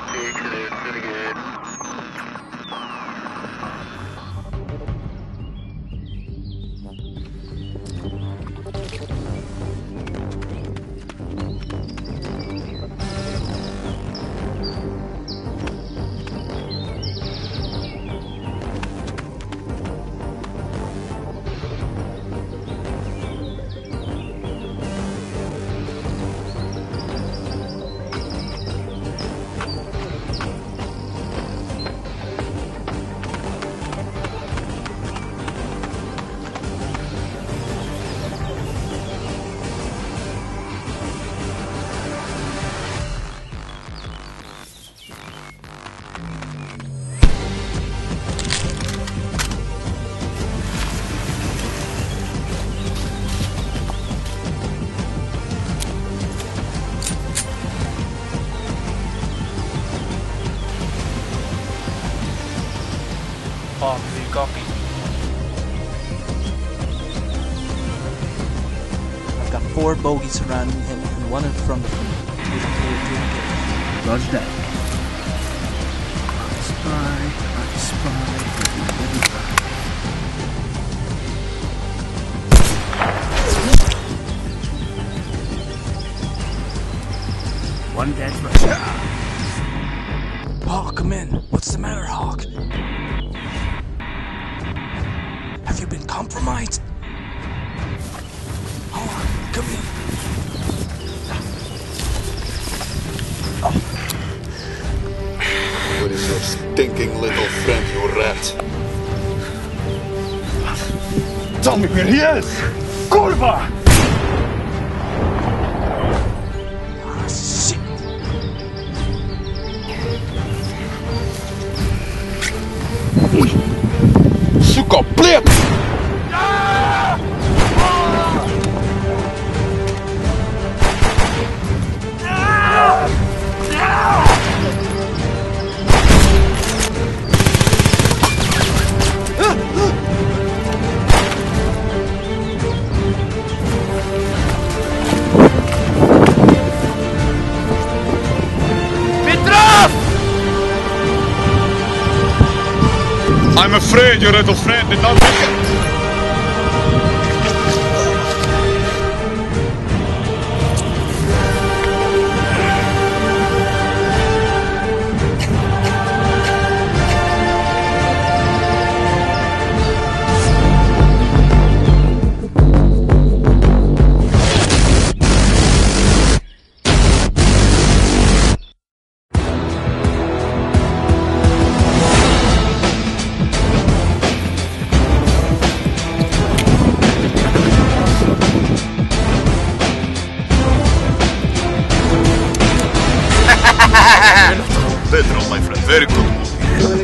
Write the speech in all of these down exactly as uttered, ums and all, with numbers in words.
Oh, do you copy? I've got four bogeys surrounding him and one in front of him. Roger that. I spy, I spy. One dead Russia. Hawk, come in. What's the matter, Hawk? Have you been compromised? Hawk, come in. Oh. What is your stinking little friend, you rat? Tell me where he is! Kurva! Ah, shit! Suka, blip! Petrov! I'm afraid your little friend did not make it. Petrov, my friend, very good movie.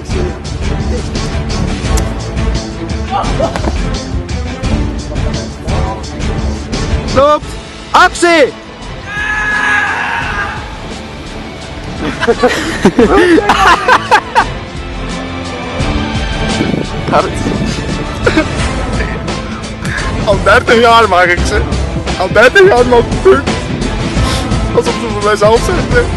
Stop! Actie! Al dertig jaar maak ik ze. Al dertig jaar loop ik. Alsof ze voor mijzelf zijn.